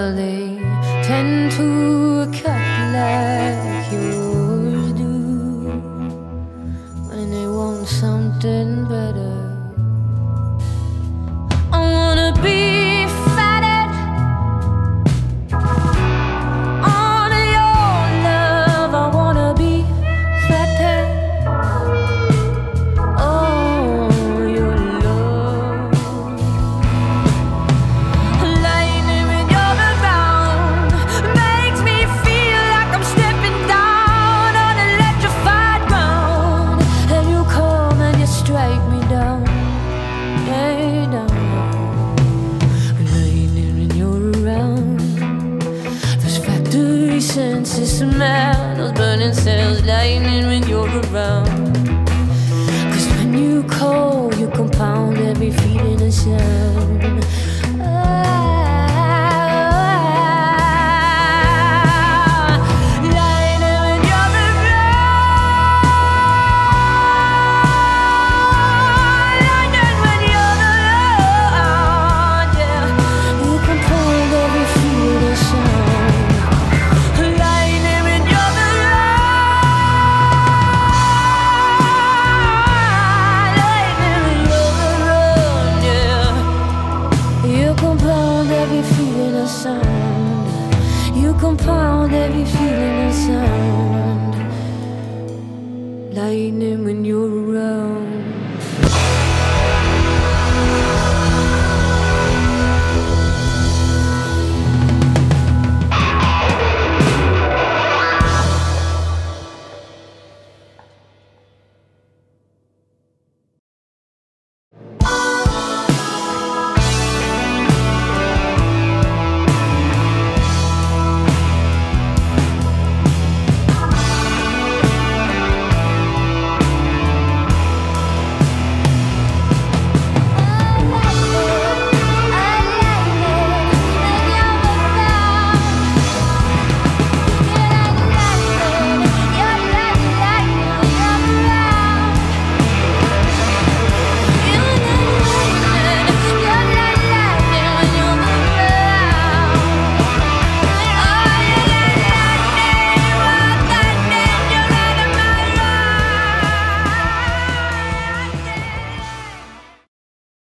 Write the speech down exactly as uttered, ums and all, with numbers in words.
well, they tend to cut like yours do when they want something better. I wanna be fatted on your love. I wanna be fatted on your love. Lightning when you're around makes me feel like I'm stepping down on electrified ground. And you come and you strike me down, hey down. Lightning when you're around, those factory senses smell, those burning cells. Lightning when you're around, 'cause when you call, you compound every feeling and sound. Ah, lightning when you're around, lightning when you're around, yeah. You compound every feeling and sound. Lightning when you're around, lightning when you're around, yeah. You compound every feeling and sound. You compound every feeling and sound.